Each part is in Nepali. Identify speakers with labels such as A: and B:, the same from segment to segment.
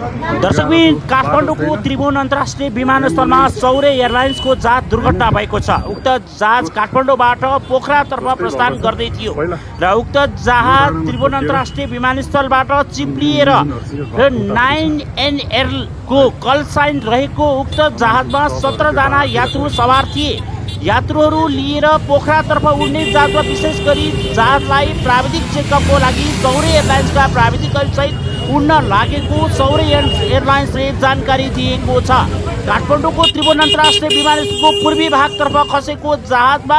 A: दर्शकबिन काठमाडौँको त्रिभुवन अन्तर्राष्ट्रिय विमानस्थलमा सौर्य एयरलाइन्सको जहाज दुर्घटना भएको छ। उक्त जहाज काठमाडौँबाट पोखरातर्फ प्रस्थान गर्दै थियो र उक्त जहाज त्रिभुवन अन्तर्राष्ट्रिय विमानस्थलबाट चिप्लिएर 9NL को कल साइन रहेको उक्त जहाजमा 17 जना यात्रु सवार थिए। यात्रुहरू लिएर पोखरातर्फ उड्ने जहाजमा विशेष गरी जहाजलाई प्राविधिक चेकअपको लागि सौर्य एयरलाइन्सका प्राविधिकसहित उड्न लागेको सौर्य एयरलाइन्सले जानकारी दिएको छ। काठमाडौँको त्रिभुवन अन्तर्राष्ट्रिय विमानस्थलको पूर्वी भागतर्फ खसेको जहाजमा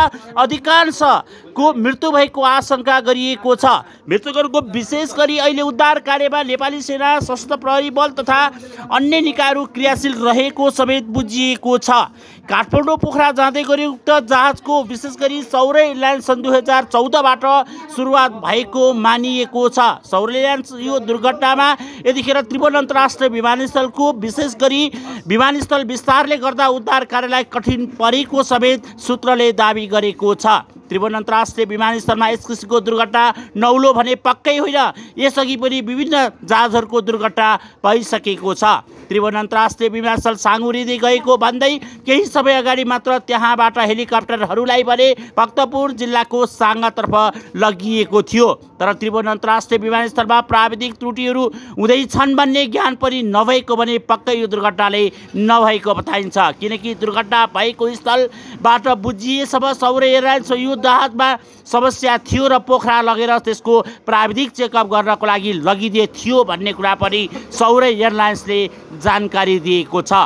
A: अधिकांशको मृत्यु भएको आशंका गरिएको छ। मृतकहरूको विशेष गरी अहिले उद्धार कार्यमा नेपाली सेना, सशस्त्र प्रहरी बल तथा अन्य निकायहरू क्रियाशील रहेको समेत बुझिएको छ। काठमाडौँ पोखरा जाँदै गरी उक्त जहाजको विशेष गरी सौर्य एयरलाइन्स सन् 2014बाट सुरुवात भएको मानिएको छ। सौर्य एयरलाइन्स यो दुर्घटनामा यतिखेर त्रिभुवन अन्तर्राष्ट्रिय विमानस्थलको विशेष गरी विमानस्थल विस्तारले गर्दा उद्धार कार्यलाई कठिन परेको समेत सूत्रले दावी गरेको छ। त्रिभुवन अन्तर्राष्ट्रिय विमानस्थलमा यस किसिमको दुर्घटना नौलो भने पक्कै होइन, यसअघि पनि विभिन्न जहाजहरूको दुर्घटना भइसकेको छ। त्रिभुवन अन्तर्राष्ट्रिय विमानस्थल साँगुरिँदै गएको भन्दै केही समय अगाडि मात्र त्यहाँबाट हेलिकप्टरहरूलाई भने भक्तपुर जिल्लाको साङ्गातर्फ लगिएको थियो। तर त्रिभुवन अन्तर्राष्ट्रिय विमानस्थलमा प्राविधिक त्रुटिहरू हुँदैछन् भन्ने ज्ञान पनि नभएको भने पक्कै यो दुर्घटनाले नभएको बताइन्छ। किनकि दुर्घटना भएको स्थलबाट बुझिएसम्म सौर्य एयरलाइन्स यो जहाजमा समस्या थियो र पोखरा लगेर त्यसको प्राविधिक चेकअप गर्नको लागि लगिदिए थियो भन्ने कुरा पनि सौर्य एयरलाइन्सले जानकारी दिएको छ।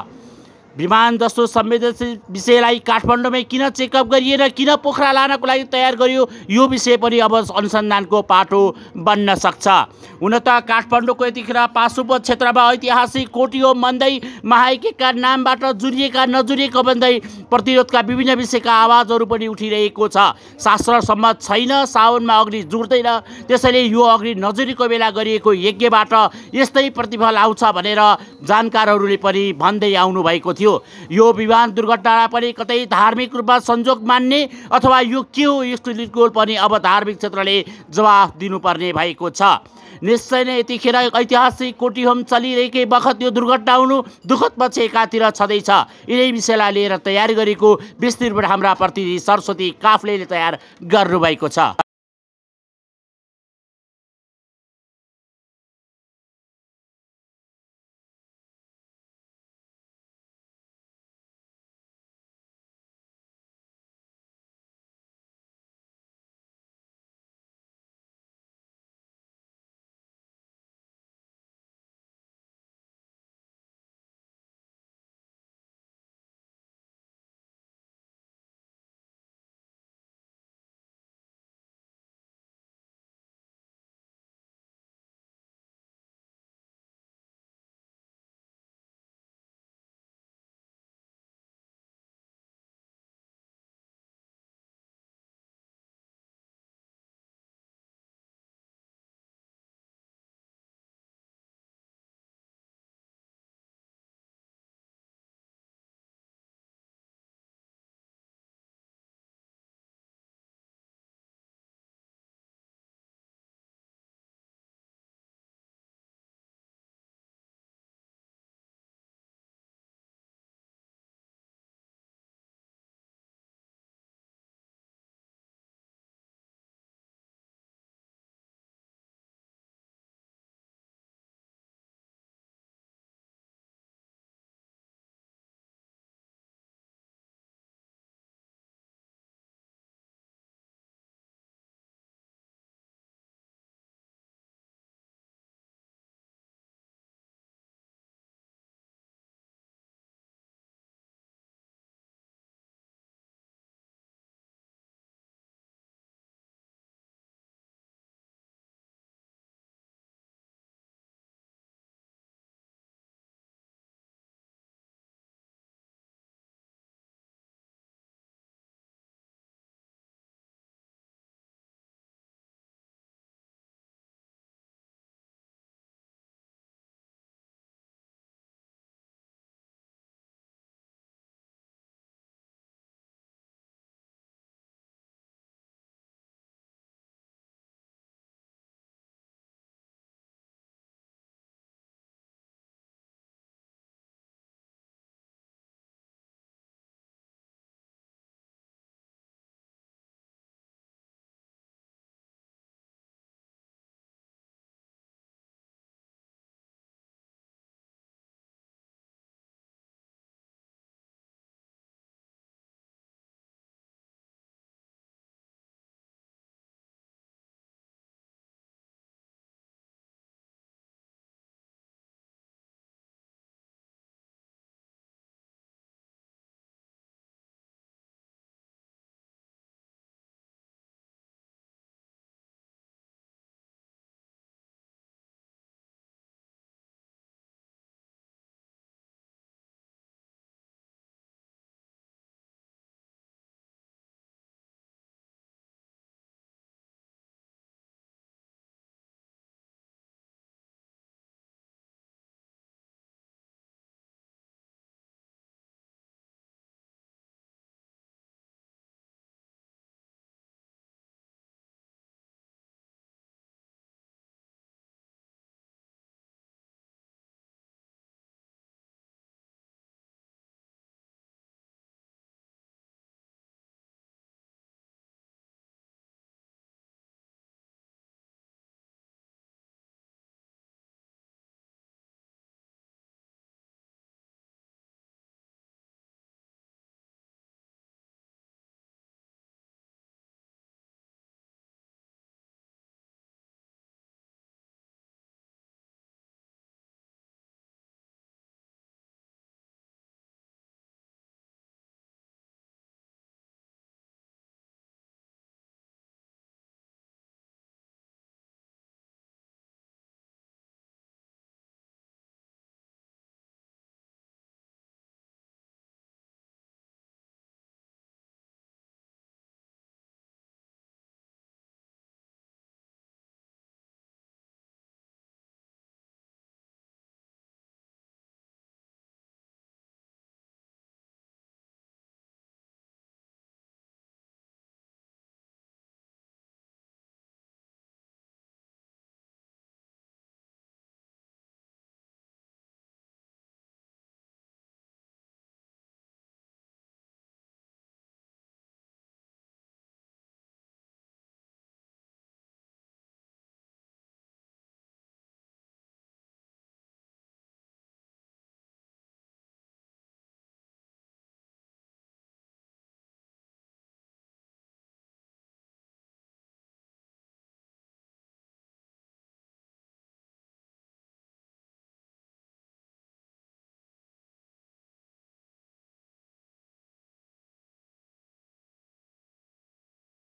A: विमान जस्तो संवेदनशील विषयलाई काठमाडौँमै किन चेकअप गरिएन, किन पोखरा लानको लागि तयार गरियो, यो विषय पनि अब अनुसन्धानको पाटो बन्न सक्छ। हुन त काठमाडौँको यतिखेर पाशुपत क्षेत्रमा ऐतिहासिक कोटियो भन्दै महायज्ञका नामबाट जुरिएका नजुरिएका भन्दै प्रतिरोधका विभिन्न विषयका आवाजहरू पनि उठिरहेको छ। शास्त्र सम्मत छैन, साउनमा अग्नि जुट्दैन, त्यसैले यो अग्नि नजुरेको बेला गरिएको यज्ञबाट यस्तै प्रतिफल आउँछ भनेर जानकारहरूले पनि भन्दै आउनु भएको थियो। यो विमान दुर्घटनालाई पनि कतै धार्मिक रूपमा संजोग मान्ने अथवा यो के हो यसको पनि अब धार्मिक क्षेत्रले जवाफ दिनुपर्ने भएको छ। निश्चय नै यतिखेर ऐतिहासिक कोटीहोम चलिरहेकै बखत यो दुर्घटना हुनु दुःखद पक्ष एकातिर छँदैछ। यिनै विषयलाई लिएर तयार गरेको विस्तृत हाम्रा प्रतिनिधि सरस्वती काफ्लेले तयार गर्नुभएको छ।